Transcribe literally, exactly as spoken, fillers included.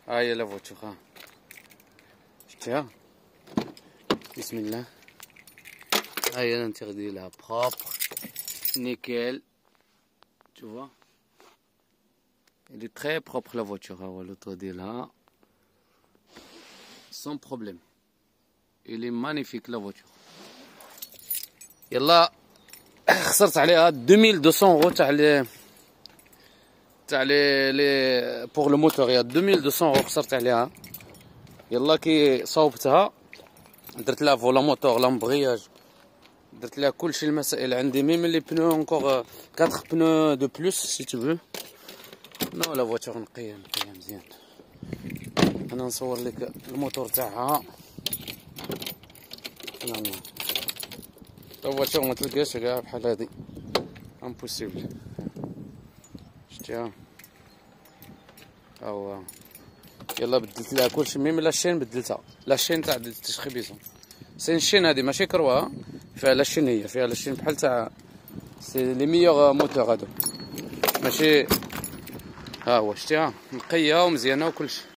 ها هي لا فوتور، ها شفتيها؟ بسم الله. ها هي لانتيغ ديالها بروبر نيكيل، tu vois. Elle est très propre la voiture. ها هو لوطو ديالها sans problème. Elle est magnifique la voiture. يلا خسرت عليها deux mille deux cents euros تاع لي تاع لي لي بور لو موتور، يا deux mille deux cents euros خسرت عليها. يلا كي صوبتها درت لها فولا موتور لامبغياج، درت لها كلشي المسائل عندي، ميم لي بنو انكور quatre بنو دو بلوس سي تو فو. نو لا فواتور نقيه نقيه مزيان. انا نصور لك الموتور تاعها. لا لا لا فواتور ما تلقاش كاع بحال هادي، امبوسيبل. شتيها؟ ها هو. يلا بدلت لها كلشي، ميم لاشين بدلتها، لاشين تاع التشخيبيزون. سي شين هادي ماشي كروه، فيها لاشين، هي فيها لاشين بحال تاع سي لي ميور موتور هادو، ماشي. ها هو شتيها نقيه ومزيانه وكلشي.